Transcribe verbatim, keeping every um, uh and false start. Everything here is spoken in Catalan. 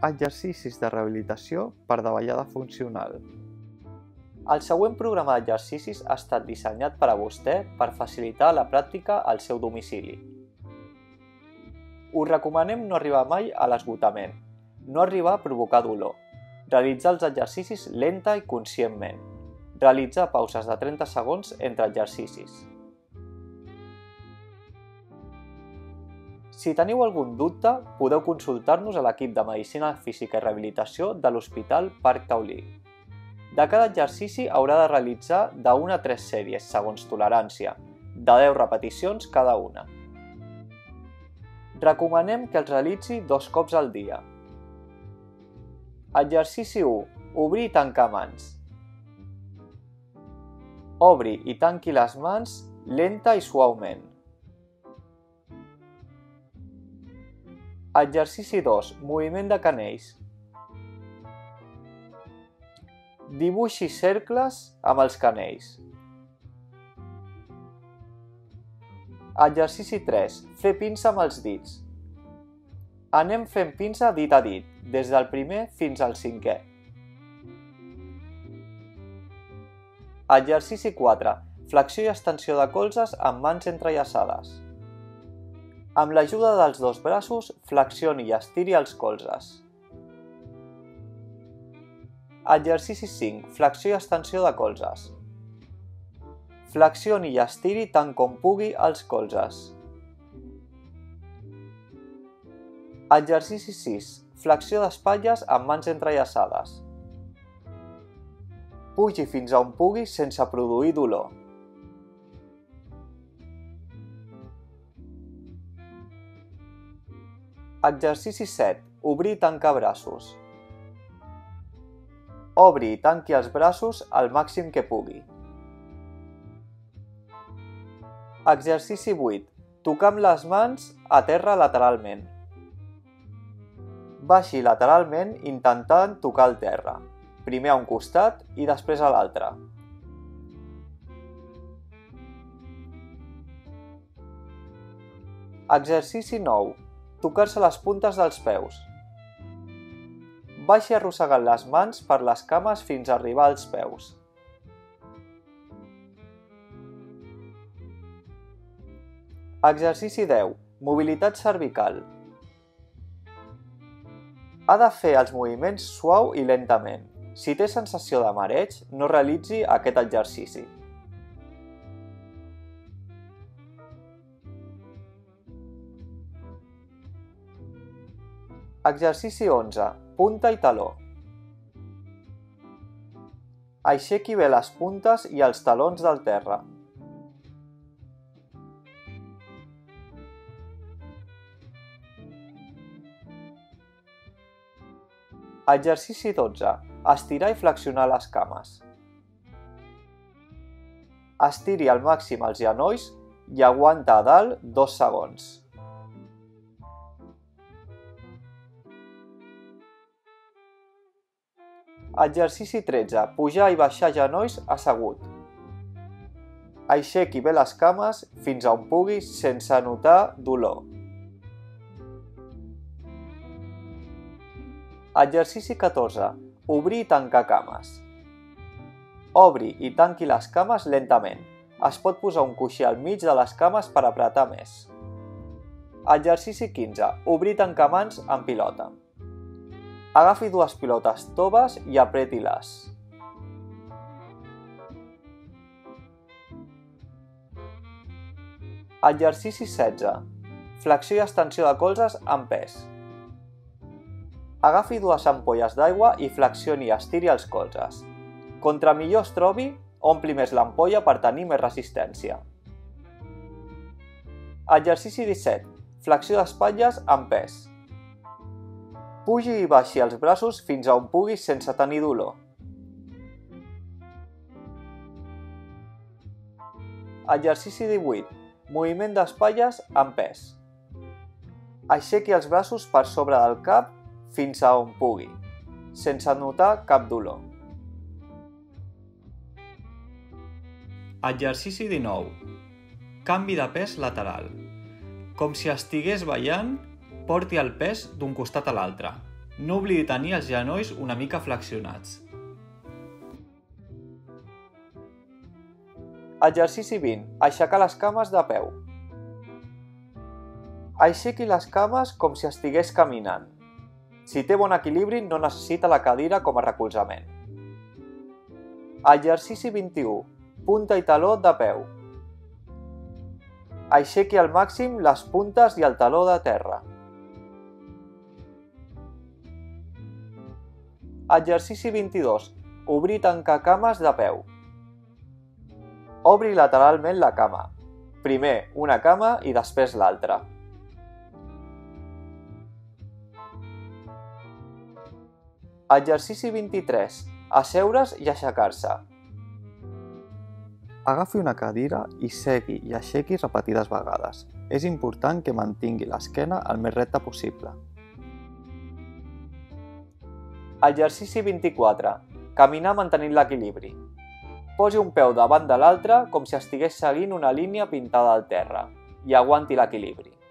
Exercicis de rehabilitació per davallada funcional. El següent programa d'exercicis ha estat dissenyat per a vostè per facilitar la pràctica al seu domicili. Us recomanem no arribar mai a l'esgotament, no arribar a provocar dolor, realitzar els exercicis lenta i conscientment, realitzar pauses de trenta segons entre exercicis. Si teniu algun dubte, podeu consultar-nos a l'equip de Medicina Física i Rehabilitació de l'Hospital Parc Taulí. De cada exercici haurà de realitzar de una a tres sèries, segons tolerància, de deu repeticions cada una. Recomanem que els realitzi dos cops al dia. Exercici u. Obrir i tancar mans. Obri i tanqui les mans lenta i suaument. Exercici dos. Moviment de canells. Dibuixi cercles amb els canells. Exercici tres. Fer pinça amb els dits. Anem fent pinça dit a dit, des del primer fins al cinquè. Exercici quatre. Flexió i extensió de colzes amb mans entrellaçades. Amb l'ajuda dels dos braços, flexioni i estiri els colzes. Exercici cinc. Flexió i extensió de colzes. Flexioni i estiri tant com pugui els colzes. Exercici sis. Flexió d'espatlles amb mans entrellaçades. Pugi fins a on pugui sense produir dolor. Exercici set. Obrir i tancar braços. Obri i tanqui els braços al màxim que pugui. Exercici vuit. Tocar amb les mans a terra lateralment. Baixi lateralment intentant tocar el terra, primer a un costat i després a l'altre. Exercici nou. Tocar-se les puntes dels peus. Baixi arrossegant les mans per les cames fins a arribar als peus. Exercici deu. Mobilitat cervical. Ha de fer els moviments suau i lentament. Si té sensació de mareig, no realitzi aquest exercici. Exercici onze. Punta i taló. Aixequi bé les puntes i els talons del terra. Exercici dotze. Estirar i flexionar les cames. Estiri al màxim els genolls i aguanta a dalt dos segons. Exercici tretze. Pujar i baixar genolls assegut. Aixequi bé les cames fins a on pugui sense notar dolor. Exercici catorze. Obrir i tancar cames. Obri i tanqui les cames lentament. Es pot posar un coixí al mig de les cames per apretar més. Exercici quinze. Obrir i tancar mans en pilota. Agafi dues pilotes toves i apreti-les. Exercici setze. Flexió i extensió de colzes amb pes. Agafi dues ampolles d'aigua i flexioni i estiri els colzes. Contra millor es trobi, ompli més l'ampolla per tenir més resistència. Exercici disset. Flexió d'espatlles amb pes. Pugi i baixi els braços fins a on pugui sense tenir dolor. Exercici divuit. Moviment d'espatlles amb pes. Aixequi els braços per sobre del cap fins a on pugui, sense notar cap dolor. Exercici dinou. Canvi de pes lateral. Com si estigués ballant, porti el pes d'un costat a l'altre. No oblidi tenir els genolls una mica flexionats. Exercici vint. Aixecar les cames de peu. Aixequi les cames com si estigués caminant. Si té bon equilibri, no necessita la cadira com a recolzament. Exercici vint-i-u. Punta i taló de peu. Aixequi al màxim les puntes i el taló de terra. Exercici vint-i-dos. Obrir i tancar cames de peu. Obri lateralment la cama. Primer una cama i després l'altra. Exercici vint-i-tres. Asseure's i aixecar-se. Agafi una cadira i segui i aixequi repetides vegades. És important que mantingui l'esquena el més recta possible. Exercici vint-i-quatre. Caminar mantenint l'equilibri. Posi un peu davant de l'altre com si estigués seguint una línia pintada al terra i aguanti l'equilibri.